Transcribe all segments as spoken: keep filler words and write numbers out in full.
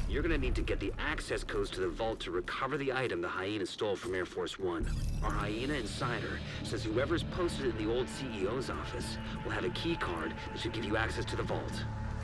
You're gonna need to get the access codes to the vault to recover the item the Hyena stole from Air Force One. Our Hyena insider says whoever's posted it in the old C E O's office will have a key card that should give you access to the vault.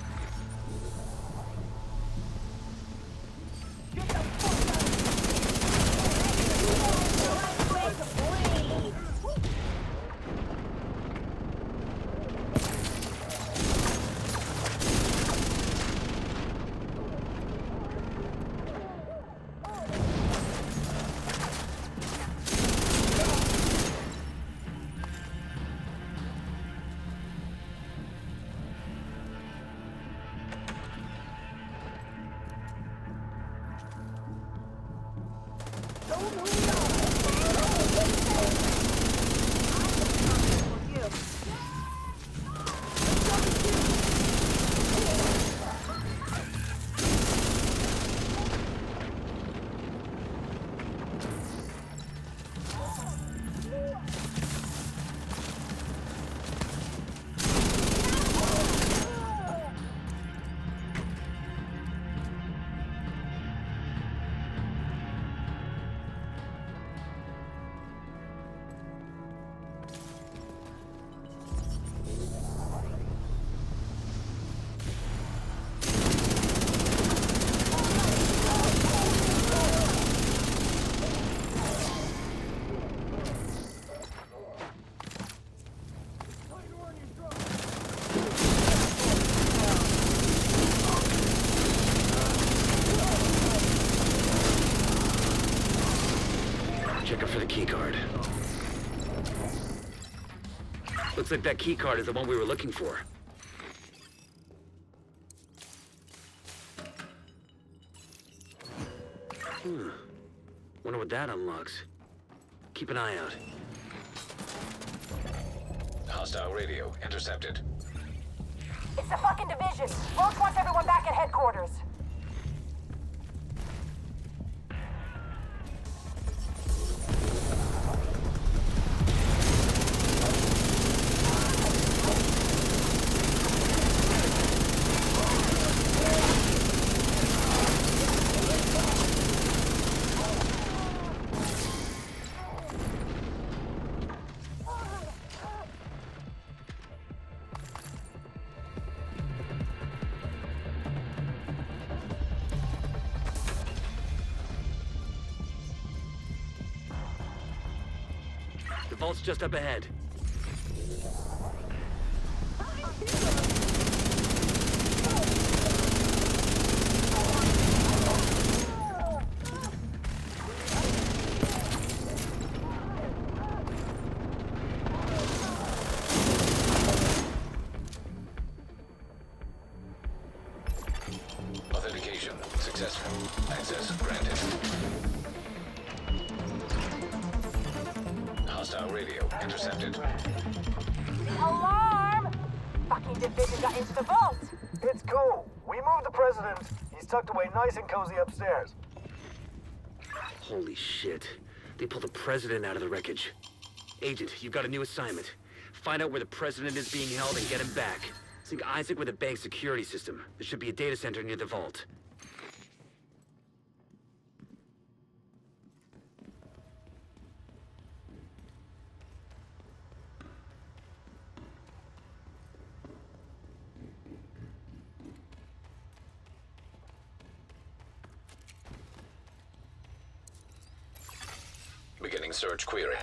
Checking for the keycard. Looks like that keycard is the one we were looking for. Hmm. Wonder what that unlocks. Keep an eye out. Hostile radio intercepted. It's the fucking division. Roach wants everyone back at headquarters. The vault's just up ahead. Authentication successful. Access granted. Hostile radio intercepted. Alarm! Fucking division got into the vault. It's cool. We moved the president. He's tucked away nice and cozy upstairs. Holy shit. They pulled the president out of the wreckage. Agent, you've got a new assignment. Find out where the president is being held and get him back. Sync Isaac with the bank's security system. There should be a data center near the vault. Beginning search query.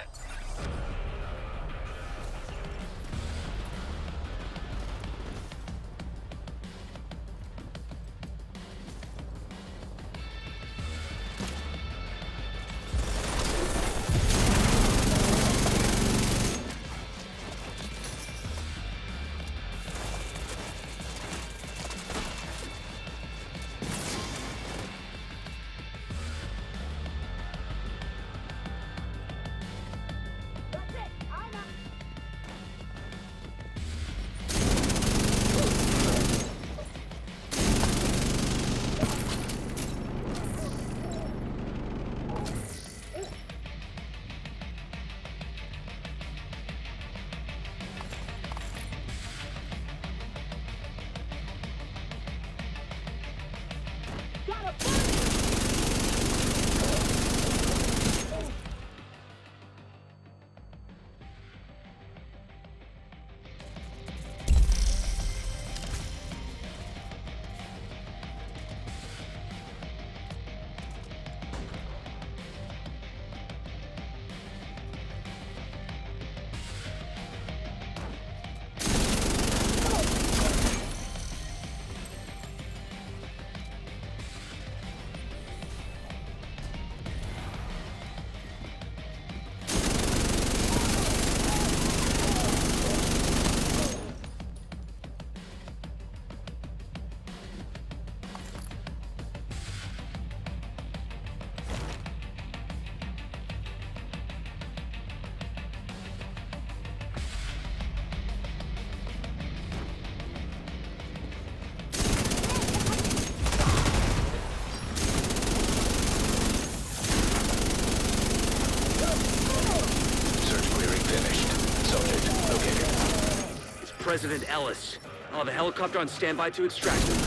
President Ellis. I'll have a helicopter on standby to extract him.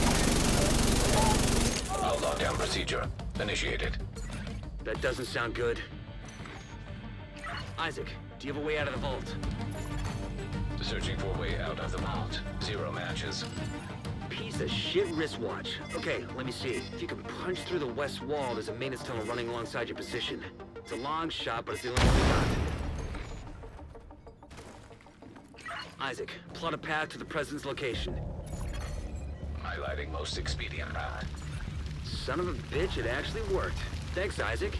Our lockdown procedure initiated. That doesn't sound good. Isaac, do you have a way out of the vault? Searching for a way out of the vault. Zero matches. Piece of shit wristwatch. Okay, let me see. If you can punch through the west wall, there's a maintenance tunnel running alongside your position. It's a long shot, but it's the only one we got. Isaac, plot a path to the president's location. Highlighting most expedient route. Son of a bitch, it actually worked. Thanks, Isaac.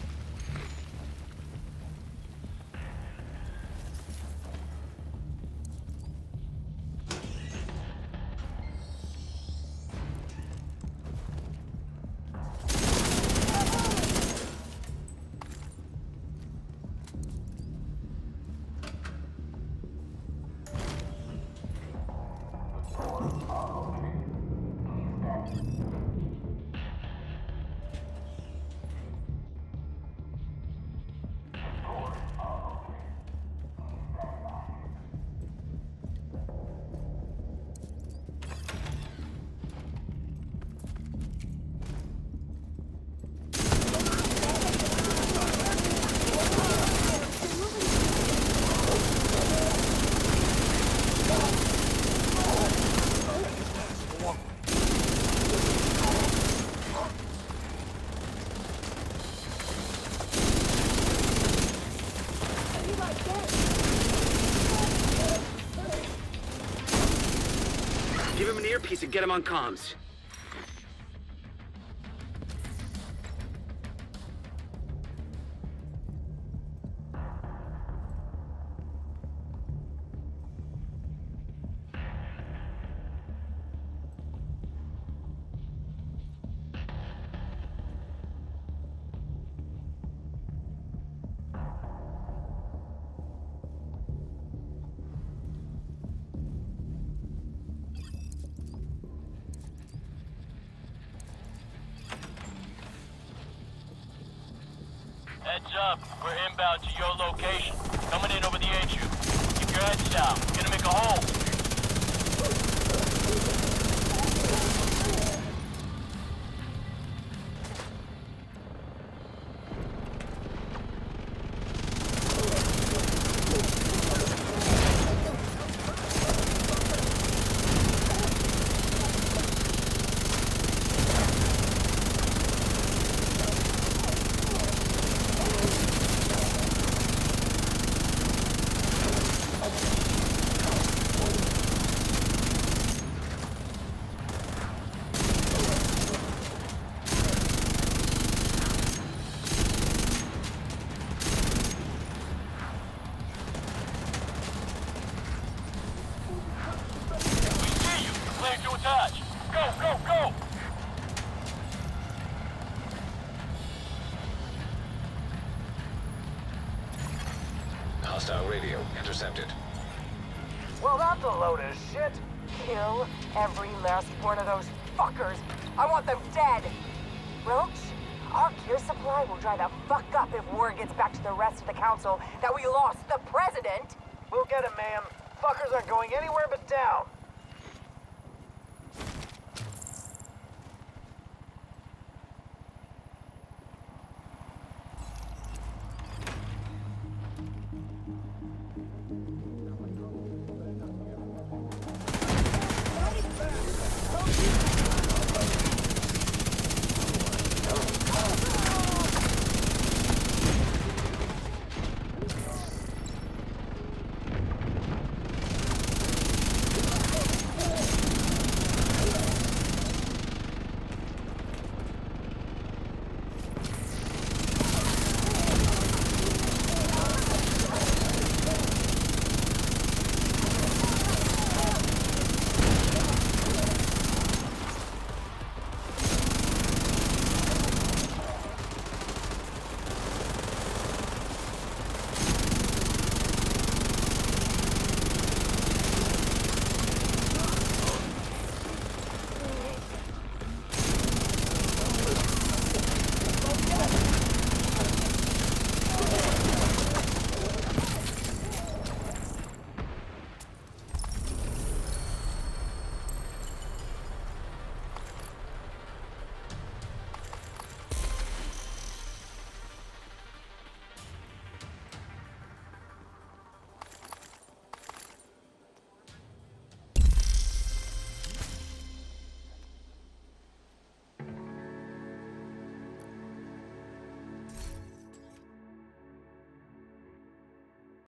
Give him an earpiece and get him on comms. Heads up, we're inbound to your location. Coming in over the H U. Keep your heads down. Gonna make a hole. Touch. Go, go, go! Hostile radio intercepted. Well, that's a load of shit. Kill every last one of those fuckers. I want them dead. Roach, our gear supply will dry the fuck up if word gets back to the rest of the council that we lost the president. We'll get him, ma'am. Fuckers aren't going anywhere but down.